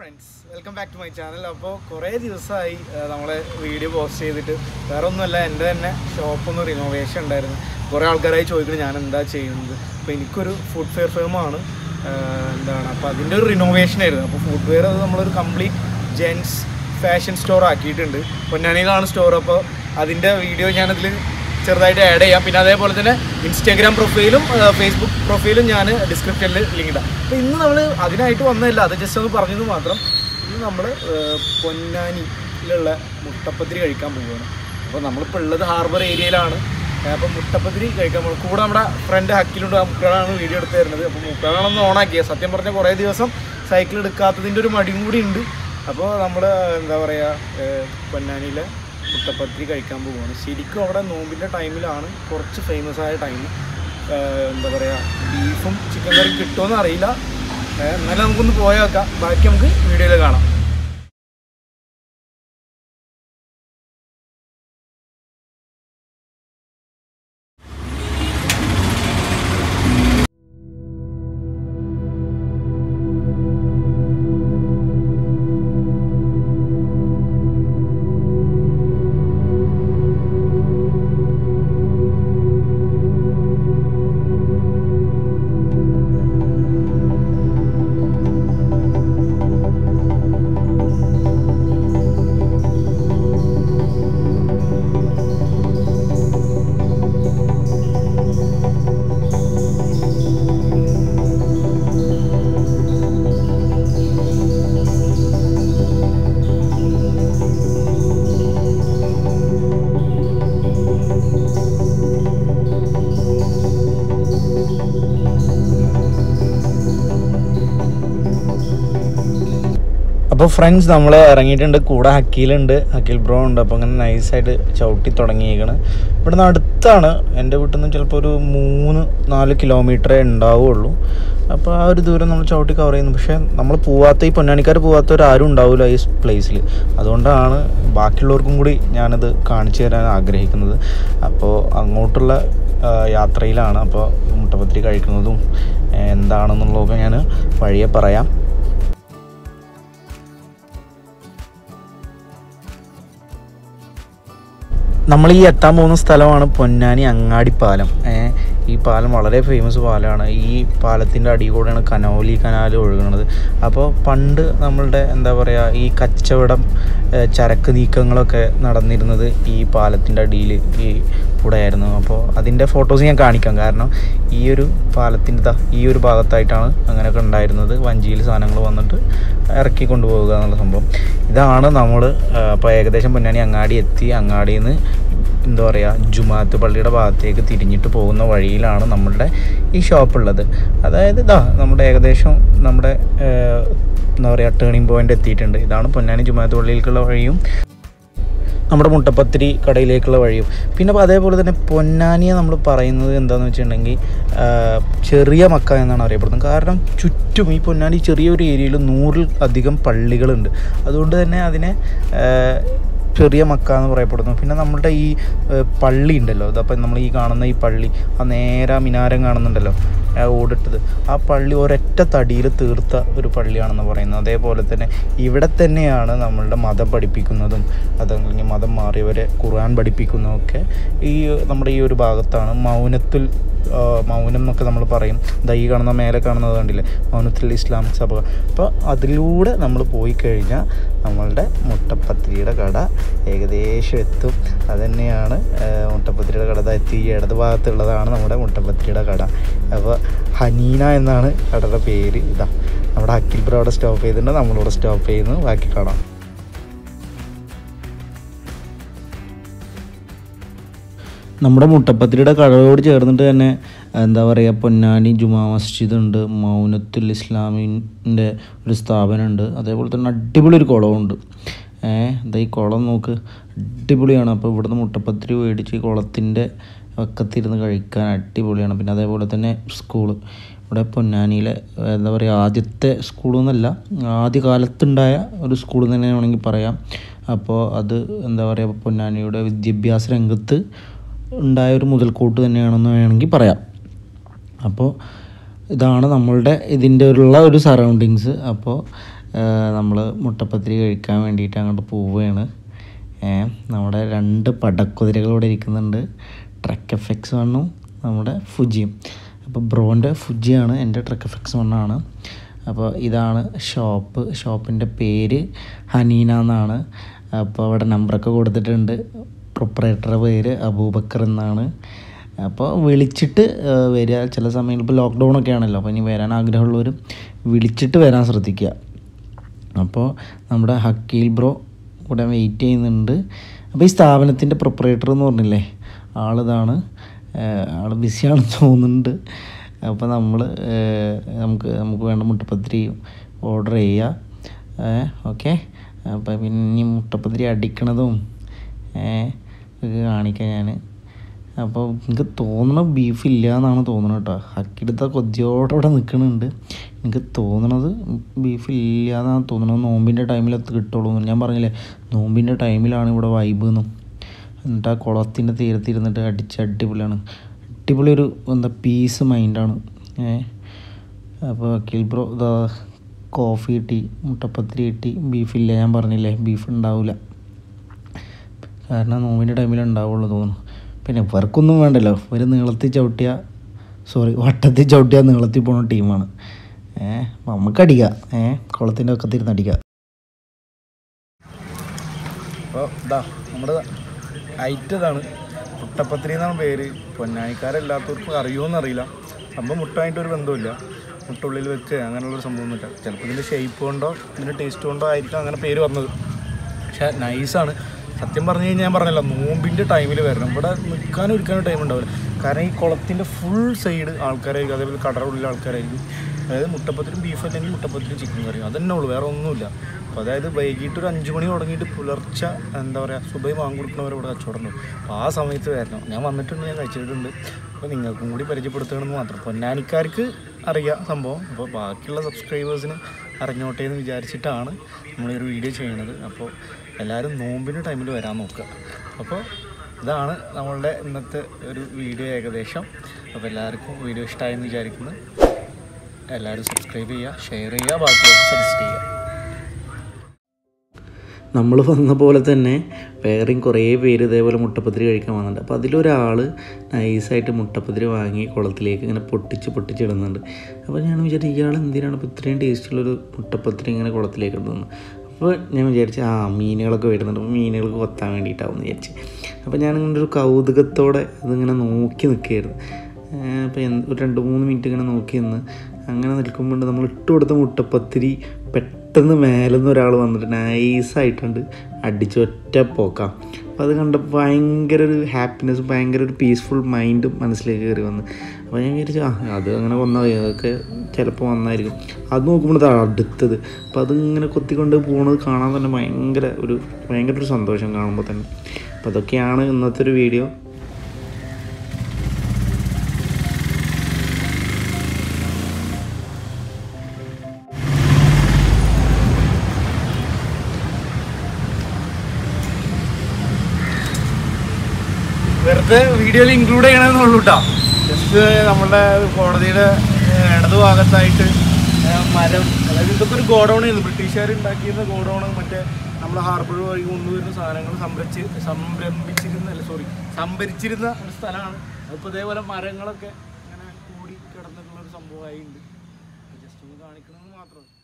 friends, welcome back to my channel. അപ്പോൾ കുറേ ദിവസമായി നമ്മളെ വീഡിയോ പോസ്റ്റ് ചെയ്തിട്ട് വേറെ ഒന്നുമല്ല, എൻ്റെ തന്നെ ഷോപ്പൊന്ന് റിനോവേഷൻ ഉണ്ടായിരുന്നു. കുറേ ആൾക്കാരായി ചോദിക്കുന്നത് ഞാൻ എന്താ ചെയ്യുന്നത്. അപ്പോൾ എനിക്കൊരു ഫുഡ് ഫെയർ ഫേമാണ് അപ്പോൾ അതിൻ്റെ ഒരു റിനോവേഷൻ ആയിരുന്നു. അപ്പോൾ ഫുഡ് വെയർ അത് നമ്മളൊരു കംപ്ലീറ്റ് ജെൻസ് ഫാഷൻ സ്റ്റോർ ആക്കിയിട്ടുണ്ട്. പൊന്നാനിയിലാണ് സ്റ്റോർ. അപ്പോൾ അതിൻ്റെ വീഡിയോ ഞാനതിൽ ചെറുതായിട്ട് ആഡ് ചെയ്യാം. പിന്നെ അതേപോലെ തന്നെ ഇൻസ്റ്റാഗ്രാം പ്രൊഫൈലും ഫേസ്ബുക്ക് പ്രൊഫൈലും ഞാൻ ഡിസ്ക്രിപ്ഷനിൽ ലിങ്ക് ഇടാം. അപ്പോൾ ഇന്ന് നമ്മൾ അതിനായിട്ട് വന്നതല്ല, അത് ജസ്റ്റ് ഒന്ന് പറഞ്ഞത് മാത്രം. ഇന്ന് നമ്മൾ പൊന്നാനിയിലുള്ള മുട്ടപ്പത്തിരി കഴിക്കാൻ പോവുകയാണ്. അപ്പോൾ നമ്മളിപ്പോൾ ഉള്ളത് ഹാർബർ ഏരിയയിലാണ്. അപ്പോൾ മുട്ടപ്പത്തിരി കഴിക്കാൻ പോകും. കൂടെ നമ്മുടെ ഫ്രണ്ട് ഹക്കിലുണ്ട്. ആ മുക്കാളാണ് വീഡിയോ എടുത്ത് തരുന്നത്. അപ്പോൾ മുക്കാളാണൊന്ന് ഓണാക്കിയത്. സത്യം പറഞ്ഞാൽ കുറേ ദിവസം സൈക്കിൾ എടുക്കാത്തതിൻ്റെ ഒരു മടിയും കൂടി ഉണ്ട്. അപ്പോൾ നമ്മൾ എന്താ പറയുക, പൊന്നാനിയിലെ മുട്ടപ്പത്തിരി കഴിക്കാൻ പോവുകയാണ്. ശരിക്കും അവിടെ നോമ്പിൻ്റെ ടൈമിലാണ് കുറച്ച് ഫേമസ് ആയ ടൈം. എന്താ പറയുക, ബീഫും ചിക്കൻ കറിയും കിട്ടുമെന്ന് അറിയില്ല. എന്നാലും നമുക്കൊന്ന് പോയേക്കാം. ബാക്കി നമുക്ക് വീഡിയോയിൽ കാണാം. അപ്പോൾ ഫ്രണ്ട്സ്, നമ്മൾ ഇറങ്ങിയിട്ടുണ്ട്. കൂടെ ഹക്കീലുണ്ട്, ഹക്കീൽ ബ്രോ ഉണ്ട്. അപ്പോൾ അങ്ങനെ നൈസായിട്ട് ചവിട്ടി തുടങ്ങിയേക്കണം. ഇവിടെ നിന്ന് അടുത്താണ്. എൻ്റെ വീട്ടിൽ നിന്ന് ചിലപ്പോൾ ഒരു 3-4 കിലോമീറ്ററേ ഉണ്ടാവുകയുള്ളൂ. അപ്പോൾ ആ ഒരു ദൂരം നമ്മൾ ചവിട്ടി കവർ ചെയ്യുന്നു. പക്ഷേ നമ്മൾ പോവാത്ത, ഈ പൊന്നാനിക്കാർ പോവാത്തവരാരും ഉണ്ടാവില്ല ഈ പ്ലേസിൽ. അതുകൊണ്ടാണ് ബാക്കിയുള്ളവർക്കും കൂടി ഞാനത് കാണിച്ചു തരാൻ ആഗ്രഹിക്കുന്നത്. അപ്പോൾ അങ്ങോട്ടുള്ള യാത്രയിലാണ്. അപ്പോൾ മുട്ടപ്പത്തിരി കഴിക്കുന്നതും എന്താണെന്നുള്ളതൊക്കെ ഞാൻ വഴിയെ പറയാം. നമ്മൾ ഈ എത്താൻ പോകുന്ന സ്ഥലമാണ് പൊന്നാനി അങ്ങാടിപ്പാലം. ഈ പാലം വളരെ ഫേമസ് പാലമാണ്. ഈ പാലത്തിൻ്റെ അടിയിൽ കൂടെയാണ് കനോലി കനാൽ ഒഴുകുന്നത്. അപ്പോൾ പണ്ട് നമ്മളുടെ എന്താ പറയുക, ഈ കച്ചവടം ചരക്ക് നീക്കങ്ങളൊക്കെ നടന്നിരുന്നത് ഈ പാലത്തിൻ്റെ അടിയിൽ ഈ കൂടെ ആയിരുന്നു. അപ്പോൾ അതിൻ്റെ ഫോട്ടോസ് ഞാൻ കാണിക്കാം. കാരണം ഈ ഒരു പാലത്തിൻ്റെ ഈ ഒരു ഭാഗത്തായിട്ടാണ് അങ്ങനെയൊക്കെ ഉണ്ടായിരുന്നത്. വഞ്ചിയിൽ സാധനങ്ങൾ വന്നിട്ട് ഇറക്കി കൊണ്ടുപോവുക എന്നുള്ള സംഭവം. ഇതാണ് നമ്മൾ അപ്പോൾ ഏകദേശം പൊന്നാനി അങ്ങാടി എത്തി. അങ്ങാടിയിൽ നിന്ന് എന്താ പറയുക, ജുമാഅത്ത് പള്ളിയുടെ ഭാഗത്തേക്ക് തിരിഞ്ഞിട്ട് പോകുന്ന വഴിയിലാണ് നമ്മളുടെ ഈ ഷോപ്പുള്ളത്. അതായത് നമ്മുടെ ഏകദേശം നമ്മുടെ എന്താ പറയുക ടേണിംഗ് പോയിൻ്റ് എത്തിയിട്ടുണ്ട്. ഇതാണ് പൊന്നാനി ജുമാഅത്ത് പള്ളിയിലേക്കുള്ള വഴിയും നമ്മുടെ മുട്ടപ്പത്തിരി കടയിലേക്കുള്ള വഴിയും. പിന്നെ അതേപോലെ തന്നെ പൊന്നാനിയെ നമ്മൾ പറയുന്നത് എന്താണെന്ന് വെച്ചിട്ടുണ്ടെങ്കിൽ ചെറിയ മക്ക എന്നാണ് അറിയപ്പെടുന്നത്. കാരണം ചുറ്റും ഈ പൊന്നാനി ചെറിയൊരു ഏരിയയിൽ 100-ൽ അധികം പള്ളികളുണ്ട്. അതുകൊണ്ട് തന്നെ അതിനെ ചെറിയ മക്ക എന്ന് പറയപ്പെടുന്നു. പിന്നെ നമ്മളുടെ ഈ പള്ളി ഉണ്ടല്ലോ, അതപ്പം നമ്മൾ ഈ കാണുന്ന ഈ പള്ളി, ആ നേരെ മിനാരം കാണുന്നുണ്ടല്ലോ ഓടിട്ടത്, ആ പള്ളി ഒരൊറ്റ തടിയിൽ തീർത്ത ഒരു പള്ളിയാണെന്ന് പറയുന്നത്. അതേപോലെ തന്നെ ഇവിടെ തന്നെയാണ് നമ്മളുടെ മതം പഠിപ്പിക്കുന്നതും അതല്ലെങ്കിൽ മതം മാറിയവരെ ഖുർആൻ പഠിപ്പിക്കുന്നതൊക്കെ ഈ നമ്മുടെ ഈ ഒരു ഭാഗത്താണ്. മൗനം എന്നൊക്കെ നമ്മൾ പറയും. ഈ കാണുന്ന മേലെ കാണുന്നത് കണ്ടില്ലേ, മൗനത്തുൽ ഇസ്ലാമിക് സഭ. അപ്പോൾ അതിലൂടെ നമ്മൾ പോയി കഴിഞ്ഞാൽ നമ്മളുടെ മുട്ടപ്പത്തിരിയുടെ കട ഏകദേശം എത്തും. അതുതന്നെയാണ് മുട്ടപ്പത്തിരിയുടെ കട. എത്തി ഇടത് ഭാഗത്തുള്ളതാണ് നമ്മുടെ മുട്ടപ്പത്തിരിയുടെ കട. അപ്പോൾ ഹനീന എന്നാണ് കടയുടെ പേര്. നമ്മുടെ അഖിൽ ബ്രോ അവിടെ സ്റ്റോപ്പ് ചെയ്തിട്ടുണ്ട്, നമ്മളിവിടെ സ്റ്റോപ്പ് ചെയ്യുന്നു. ബാക്കി കാണാം. നമ്മുടെ മുട്ടപ്പത്തിരിയുടെ കടയോട് ചേർന്നിട്ട് തന്നെ എന്താ പറയുക, പൊന്നാനി ജുമാ മസ്ജിദ് ഉണ്ട്, മൗനത്തുൽ ഇസ്ലാമിൻ്റെ ഒരു സ്ഥാപനമുണ്ട്. അതേപോലെ തന്നെ അടിപൊളി ഒരു കുളമുണ്ട്. ഈ കുളം നോക്ക്, അടിപൊളിയാണ്. അപ്പോൾ ഇവിടുന്ന് മുട്ടപ്പത്തിരി മേടിച്ച് ഈ കുളത്തിൻ്റെ വക്കത്തിരുന്ന് കഴിക്കാൻ അടിപൊളിയാണ്. പിന്നെ അതേപോലെ തന്നെ സ്കൂള്, ഇവിടെ പൊന്നാനിയിലെ എന്താ പറയുക ആദ്യത്തെ സ്കൂളെന്നല്ല, ആദ്യകാലത്തുണ്ടായ ഒരു സ്കൂൾ തന്നെ വേണമെങ്കിൽ പറയാം. അപ്പോൾ അത് എന്താ പറയുക, പൊന്നാനിയുടെ വിദ്യാഭ്യാസ രംഗത്ത് ഉണ്ടായ ഒരു മുതൽക്കൂട്ട് തന്നെയാണെന്ന് വേണമെങ്കിൽ പറയാം. അപ്പോൾ ഇതാണ് നമ്മളുടെ ഇതിൻ്റെ ഉള്ള ഒരു സറൗണ്ടിങ്സ്. അപ്പോൾ നമ്മൾ മുട്ടപ്പത്തിരി കഴിക്കാൻ വേണ്ടിയിട്ട് അങ്ങോട്ട് പോവുകയാണ്. നമ്മുടെ 2 പടക്കുതിരകളിവിടെ ഇരിക്കുന്നുണ്ട്, ട്രക്ക് FX 1ഉം നമ്മുടെ ഫുജിയും. അപ്പോൾ ബ്രോൻ്റെ ഫുജിയാണ്, എൻ്റെ ട്രക്ക് FX 1ആണ്. അപ്പോൾ ഇതാണ് ഷോപ്പിൻ്റെ പേര് ഹനീന എന്നാണ്. അപ്പോൾ അവിടെ നമ്പറൊക്കെ കൊടുത്തിട്ടുണ്ട്. പ്രൊപ്പറേറ്ററുടെ പേര് അബൂബക്കർ എന്നാണ്. അപ്പോൾ വിളിച്ചിട്ട് വരിക. ചില സമയങ്ങളിൽ ഇപ്പോൾ ലോക്ക്ഡൗണൊക്കെ ആണല്ലോ, അപ്പോൾ ഇനി വരാൻ ആഗ്രഹമുള്ളവർ വിളിച്ചിട്ട് വരാൻ ശ്രദ്ധിക്കുക. അപ്പോൾ നമ്മുടെ ഹക്കീൽ ബ്രോ കൂടെ വെയിറ്റ് ചെയ്യുന്നുണ്ട്. അപ്പോൾ ഈ സ്ഥാപനത്തിൻ്റെ പ്രൊപ്പറേറ്റർ എന്ന് പറഞ്ഞില്ലേ, ആളിതാണ്. ആൾ ബിസിയാണെന്ന് തോന്നുന്നുണ്ട്. അപ്പോൾ നമുക്ക് വേണ്ട മുട്ടപ്പത്തിരി ഓർഡർ ചെയ്യുക. ഓക്കെ. അപ്പോൾ പിന്നെ മുട്ടപ്പത്തിരി അടിക്കണതും കാണിക്കാം ഞാൻ. അപ്പോൾ എനിക്ക് തോന്നണത് ബീഫ് ഇല്ല എന്നാണ് തോന്നുന്നത് കേട്ടോ. ഹക്കിടുത്ത കൊതിയോടെ നിൽക്കുന്നുണ്ട്. എനിക്ക് തോന്നണത് ബീഫ് ഇല്ല എന്നാണ് തോന്നുന്നത്. നോമ്പിൻ്റെ ടൈമിലത് കിട്ടുള്ളൂ. ഞാൻ പറഞ്ഞില്ലേ, നോമ്പിൻ്റെ ടൈമിലാണ് ഇവിടെ വൈബ് എന്നും. എന്നിട്ട് ആ കുളത്തിൻ്റെ തീരത്തിരുന്നിട്ട് അടിപൊളിയാണ്. അടിപൊളി ഒരു പീസ് മൈൻഡാണ്. അപ്പോൾ അഖിൽ ബ്രോ ഇതാ കോഫി കിട്ടി, മുട്ടപ്പത്തിരി കിട്ടി. ബീഫില്ല, ഞാൻ പറഞ്ഞില്ലേ ബീഫ് ഉണ്ടാവില്ല, കാരണം നോമ്പിൻ്റെ ടൈമിലേ ഉണ്ടാവുള്ളൂ തോന്നുന്നു. പിന്നെ ഇവർക്കൊന്നും വേണ്ടല്ലോ, ഒരു വട്ടത്തിൽ ചവിട്ടിയാൽ നീളത്തിൽ പോകുന്ന ടീമാണ്. നമുക്ക് അടിക്കാം, കുളത്തിൻ്റെ ഒക്കെ തിരുന്ന് അടിക്കാം. അപ്പോൾ ഇതാ നമ്മുടെ ഐറ്റം ഇതാണ്. മുട്ടപ്പത്തിരി എന്നാണ് പേര്. പൊന്നാനിക്കാരല്ലാത്തവർക്ക് അറിയുമോയെന്നറിയില്ല. സംഭവം മുട്ടായിട്ടൊരു ബന്ധമില്ല. മുട്ട ഉള്ളിൽ വെക്കുക അങ്ങനെയുള്ളൊരു സംഭവമൊന്നുമില്ല. ചിലപ്പോൾ ഇതിൻ്റെ ഷേപ്പ് കൊണ്ടോ ഇതിൻ്റെ ടേസ്റ്റ് കൊണ്ടോ ആയിരിക്കും അങ്ങനെ പേര് വന്നത്. പക്ഷേ നൈസാണ്. സത്യം പറഞ്ഞു കഴിഞ്ഞാൽ ഞാൻ പറഞ്ഞല്ലോ, നോമ്പിൻ്റെ ടൈമിൽ വരണം. ഇവിടെ നിൽക്കാനും ഇരിക്കാനും ടൈം ഉണ്ടാവില്ല. കാരണം ഈ കുളത്തിൻ്റെ ഫുൾ സൈഡ് ആൾക്കാരായിരിക്കും, അതേപോലെ കടറുള്ളിൽ ആൾക്കാരായിരിക്കും. അതായത് മുട്ടപ്പത്തിരും ബീഫ് അല്ലെങ്കിൽ മുട്ടപ്പത്തിരും ചിക്കൻ കറിയും അതന്നെ ഉള്ളൂ, വേറെ ഒന്നുമില്ല. അപ്പോൾ അതായത് വൈകിട്ട് ഒരു 5 മണി തുടങ്ങിയിട്ട് പുലർച്ചെ സുബഹി വാങ്ങി കൊടുക്കുന്നവരെ ഇവിടെ കച്ചവടം ഉണ്ട്. അപ്പോൾ ആ സമയത്ത് വരണം. ഞാൻ വന്നിട്ടുണ്ട്, ഞാൻ കഴിച്ചിട്ടുണ്ട്. അപ്പോൾ നിങ്ങൾക്കും കൂടി പരിചയപ്പെടുത്തുകയാണെന്ന് മാത്രം. പൊന്നാനിക്കാർക്ക് അറിയാം സംഭവം. അപ്പോൾ ബാക്കിയുള്ള സബ്സ്ക്രൈബേഴ്സിന് അറിഞ്ഞോട്ടെ എന്ന് വിചാരിച്ചിട്ടാണ് നമ്മളൊരു വീഡിയോ ചെയ്യുന്നത്. അപ്പോൾ എല്ലാവരും നോമ്പിൻ്റെ ടൈമിൽ വരാൻ നോക്കുക. അപ്പോൾ ഇതാണ് നമ്മളുടെ ഇന്നത്തെ ഒരു വീഡിയോ ഏകദേശം. അപ്പോൾ എല്ലാവർക്കും വീഡിയോ ഇഷ്ടമായെന്ന് വിചാരിക്കുന്നു. എല്ലാവരും സബ്സ്ക്രൈബ് ചെയ്യുക, ഷെയർ ചെയ്യുക, ബാക്കിയൊക്കെ സജസ്റ്റ് ചെയ്യുക. നമ്മൾ വന്ന പോലെ തന്നെ വേറെയും കുറേ പേര് ഇതേപോലെ മുട്ടപ്പത്തിരി കഴിക്കാൻ വന്നിട്ടുണ്ട്. അപ്പോൾ അതിലൊരാൾ നൈസായിട്ട് മുട്ടപ്പത്തിരി വാങ്ങി കുളത്തിലേക്ക് ഇങ്ങനെ പൊട്ടിച്ചിടുന്നുണ്ട്. അപ്പോൾ ഞാൻ വിചാരിച്ചു, ഇയാൾ എന്തിനാണ് ഇപ്പോൾ ഇത്രയും ടേസ്റ്റുള്ളൊരു മുട്ടപ്പത്തിരി ഇങ്ങനെ കുളത്തിലേക്ക് ഇടുന്നത്. അപ്പോൾ ഞാൻ വിചാരിച്ചു മീനുകളൊക്കെ വരുന്നുണ്ട്, അപ്പോൾ മീനുകൾക്ക് കൊത്താൻ വേണ്ടിയിട്ടാവും എന്ന് വിചാരിച്ച്. അപ്പോൾ ഞാനിങ്ങനെ ഒരു കൗതുകത്തോടെ അതിങ്ങനെ നോക്കി നിൽക്കുകയായിരുന്നു. അപ്പോൾ ഒരു 2-3 മിനിറ്റ് ഇങ്ങനെ നോക്കി നിന്ന് അങ്ങനെ നിൽക്കുമ്പോൾ നമ്മൾ ഇട്ട് കൊടുത്ത മുട്ടപ്പത്തിരി പെട്ടെന്ന് മേലെന്ന് ഒരാൾ വന്നിട്ട് നൈസായിട്ടുണ്ട് അടിച്ച് ഒറ്റ പോക്കാം. അപ്പോൾ അത് കണ്ടപ്പോൾ ഭയങ്കര ഒരു ഹാപ്പിനെസ്, ഭയങ്കര ഒരു പീസ്ഫുൾ മൈൻഡും മനസ്സിലേക്ക് കയറി വന്ന്. അപ്പോൾ ഞാൻ വിചാരിച്ചു അത് അങ്ങനെ വന്നാൽ അതൊക്കെ ചിലപ്പോൾ വന്നായിരിക്കും. അത് നോക്കുമ്പോൾ അടുത്തത്. അപ്പോൾ അതിങ്ങനെ കൊത്തിക്കൊണ്ട് പോകുന്നത് കാണാൻ തന്നെ ഭയങ്കര ഒരു സന്തോഷം കാണുമ്പോൾ തന്നെ. അപ്പോൾ അതൊക്കെയാണ് ഇന്നത്തെ ഒരു വീഡിയോ. വെറുതെ വീഡിയോയിൽ ഇൻക്ലൂഡ് ചെയ്യണമെന്നുള്ളൂ കേട്ടോ. ജസ്റ്റ് നമ്മുടെ കോടതിയുടെ ഇടതു ഭാഗത്തായിട്ട് മരം, അതായത് ഇതൊക്കെ ഒരു ഗോഡൗൺ ആയിരുന്നു, ബ്രിട്ടീഷുകാർ ഉണ്ടാക്കിയിരുന്ന ഗോഡൗൺ. മറ്റേ നമ്മൾ ഹാർബർ വഴി കൊണ്ടുവരുന്ന സാധനങ്ങൾ സംഭരിച്ചിരുന്ന ഒരു സ്ഥലമാണ്. അപ്പോൾ ഇതേപോലെ മരങ്ങളൊക്കെ ഇങ്ങനെ കൂടി കിടന്നിട്ടുള്ള ഒരു സംഭവമായിട്ടുണ്ട്. ജസ്റ്റ് ഒന്ന് കാണിക്കണമെന്ന് മാത്രം.